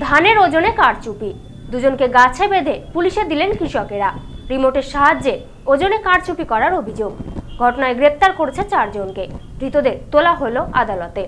ধানের ওজনে কারচুপি, দুজনকে গাছে বেঁধে পুলিশে দিলেন কৃষকেরা। রিমোটের সাহায্যে ওজনে কারচুপি করার অভিযোগ। ঘটনায় গ্রেপ্তার করেছে 4 জনকে। ধৃতদের তোলা হলো আদালতে।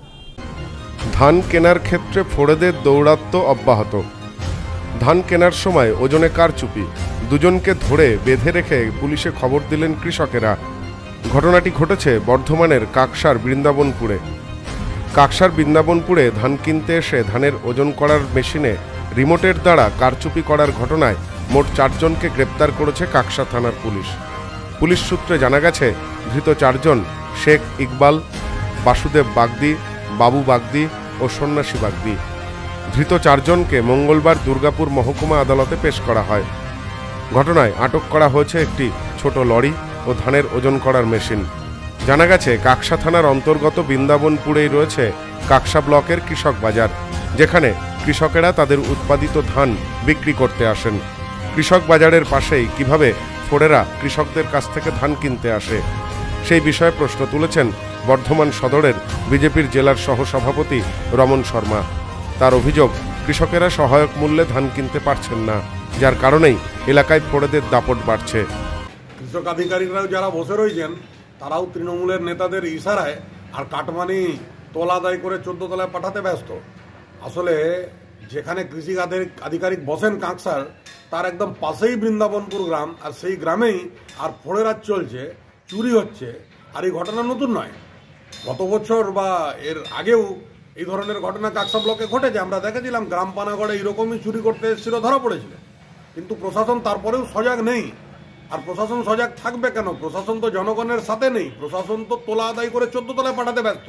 ধান কেনার ক্ষেত্রে ফোড়েদের দৌরাত্ম্য অব্যাহত। ধান কেনার সময় ওজনে কারচুপি, দুজনকে ধরে বেঁধে রেখে পুলিশে খবর দিলেন কৃষকেরা। ঘটনাটি ঘটেছে বর্ধমানের কাকসার বৃন্দাবনপুরে। কাকসার বৃন্দাবনপুরে ধান কিনতে এসে ধানের ওজন করার মেশিনে রিমোটের দ্বারা কারচুপি করার ঘটনায় মোট 4 জনকে গ্রেপ্তার করেছে কাকসা থানার পুলিশ। পুলিশ সূত্রে জানা গেছে, ধৃত 4 জন শেখ ইকবাল, বাসুদেব বাগদি, বাবু বাগদি ও সন্ন্যাসী বাগদি। ধৃত 4 জনকে মঙ্গলবার দুর্গাপুর মহকুমা আদালতে পেশ করা হয়। ঘটনায় আটক করা হয়েছে একটি ছোট লরি ও ধানের ওজন করার মেশিন। জানা গেছে, কাকসা থানার অন্তর্গত বৃন্দাবনপুরেই রয়েছে কাকসা ব্লকের কৃষক বাজার, যেখানে কৃষকেরা তাদের উৎপাদিত ধান বিক্রি করতে আসেন। কৃষক বাজারের পাশেই কিভাবে ফোড়েরা কৃষকদের কাছ থেকে ধান কিনতে আসে, সেই বিষয়ে প্রশ্ন তুলেছেন বর্ধমান সদরের বিজেপির জেলার সহসভাপতি রমন শর্মা। তার অভিযোগ, কৃষকেরা সহায়ক মূল্যে ধান কিনতে পারছেন না, যার কারণেই এলাকায় ফোড়েদের দাপট বাড়ছে। কৃষক আধিকারিকরাও যারা বসে রয়েছেন, তারাও তৃণমূলের নেতাদের ইশারায় আর কাটমানি তোলা দায় করে 14 তলায় পাঠাতে ব্যস্ত। আসলে যেখানে কৃষি আধিকারিক বসেন কাকসার, তার একদম পাশেই বৃন্দাবনপুর গ্রাম, আর সেই গ্রামেই আর ফোড়েরাজ চলছে, চুরি হচ্ছে। আর এই ঘটনা নতুন নয়, গত বছর বা এর আগেও এই ধরনের ঘটনা কাকসা ব্লকে ঘটেছে। আমরা দেখেছিলাম গ্রাম পানাগড়ে এইরকমই চুরি করতে এসেছিল, ধরা পড়েছিল। কিন্তু প্রশাসন তারপরেও সজাগ নেই। আর প্রশাসন সজাগ থাকবে কেন? প্রশাসন তো জনগণের সাথে নেই, প্রশাসন তো তোলা আদায় করে 14 তলায় পাঠাতে ব্যস্ত।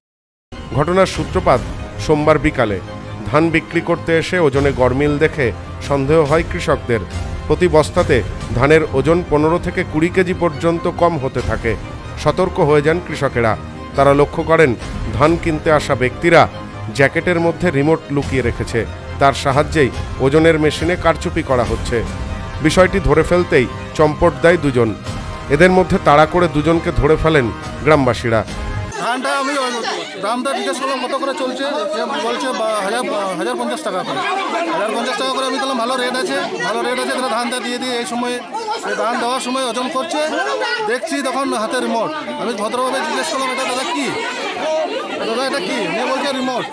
ঘটনার সূত্রপাত সোমবার বিকালে। ধান বিক্রি করতে এসে ওজনে গরমিল দেখে সন্দেহ হয় কৃষকদের। প্রতি বস্তাতে ধানের ওজন 15 থেকে 20 কেজি পর্যন্ত কম হতে থাকে। সতর্ক হয়ে যান কৃষকেরা। তারা লক্ষ্য করেন ধান কিনতে আসা ব্যক্তিরা জ্যাকেটের মধ্যে রিমোট লুকিয়ে রেখেছে, তার সাহায্যেই ওজনের মেশিনে কারচুপি করা হচ্ছে। বিষয়টি ধরে ফেলতেই চম্পট দেয় 2 জন। এদের মধ্যে তাড়া করে 2 জনকে ধরে ফেলেন গ্রামবাসীরা। ধানটা আমি দামটা জিজ্ঞেস করলাম কত করে চলছে, বলছে 1050 টাকা করে। 1050 টাকা করে আমি বললাম ভালো রেট আছে, তাহলে ধানটা দিয়ে এই সময় ধান দেওয়ার সময় ওজন করছে, দেখছি তখন হাতে রিমোট। আমি ভদ্রভাবে জিজ্ঞেস করলাম, এটা দাদা কি, দাদা এটা কি? নিয়ে বলছে রিমোট।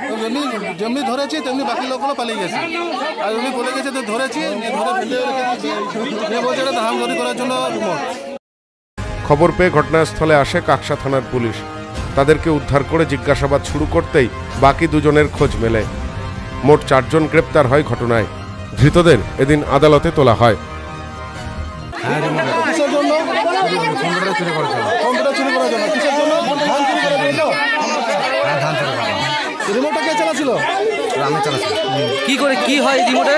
যেমনি ধরেছি তেমনি বাকি লোকগুলো পালিয়ে গেছে। আর উনি বলে গেছে ধরেছি, ধরে ফেলে রেখে দিয়েছি, নিয়ে বলছে এটা ধান চুরি করার জন্য রিমোট। খবর পেয়ে ঘটনাস্থলে আসে কাকসা থানার পুলিশ। তাদেরকে উদ্ধার করে জিজ্ঞাসাবাদ শুরু করতেই বাকি 2 জনের খোঁজ মেলে। মোট 4 জন গ্রেপ্তার হয় ঘটনায়। ধৃতদের এদিন আদালতে তোলা হয়। কি করে কি হয় রিমোটে?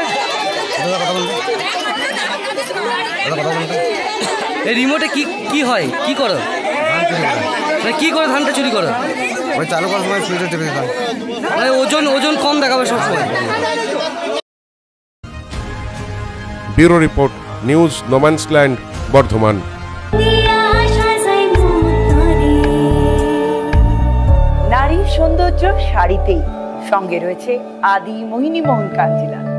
এই রিমোটে কি হয়, কি করো? কি করে ধানটা চুরি করো? ওই চালু করার সময় সুইচে টিপে দিতাম। মানে ওজন কম দেখাবে সবসময়। Bureau report, news No Man's Land, Bardhaman. নারীর সৌন্দর্য শাড়িতেই, সঙ্গে রয়েছে আদি মোহিনী মোহন কাঞ্জিলাল।